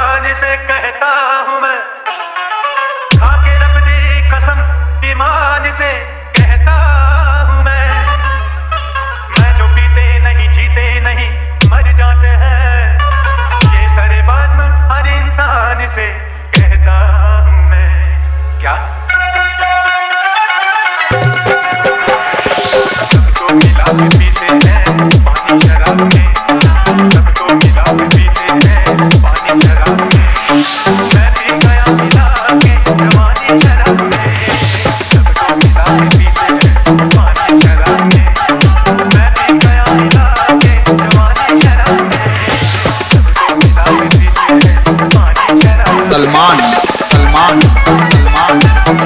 ईमान से कहता हूँ मैं, खाके रब दी कसम ईमान से कहता हूँ मैं जो पीते नहीं जीते नहीं मर जाते हैं, ये सारे बाज़्म हर इंसान से कहता हूँ मैं। क्या सबको मिला के पीते हैं पानी शराब में, सबको मिला के पीते हैं पानी शराब में, मैं पी गया मिला के जवानी शराब में, सबको मिला के पीते हैं पानी शराब में, मैं पी गया मिला के जवानी शराब में, सबको मिला के पीते हैं पानी शराब। सलमान सलमान सलमान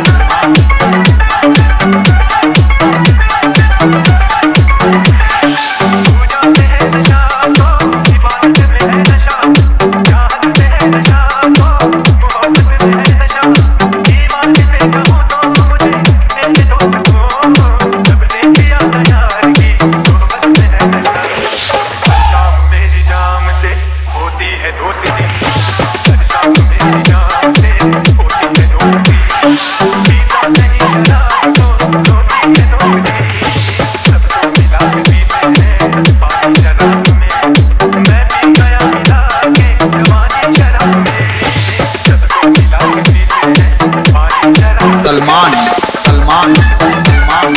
सलमान सलमान सलमान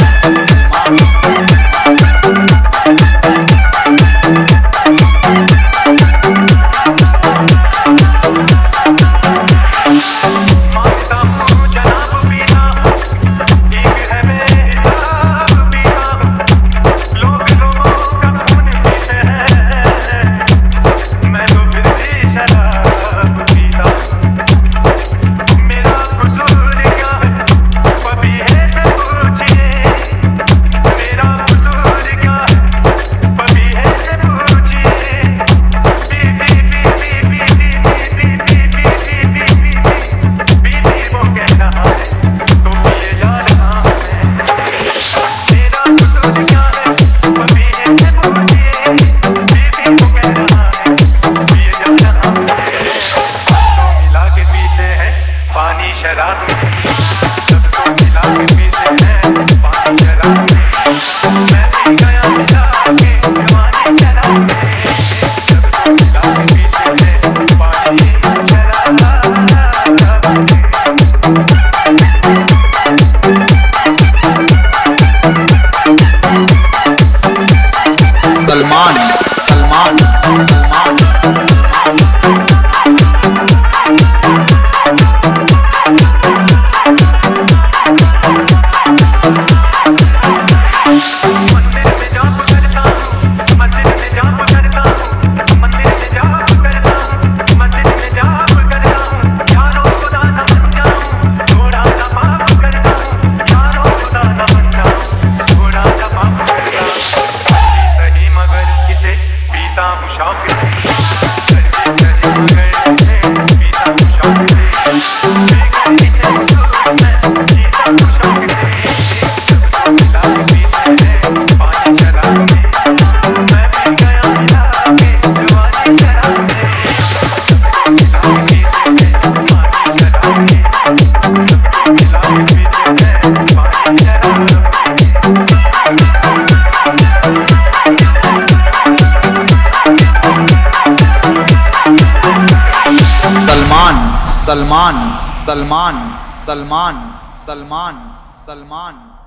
सलमान सलमान सलमान सलमान सलमान सलमान सलमान।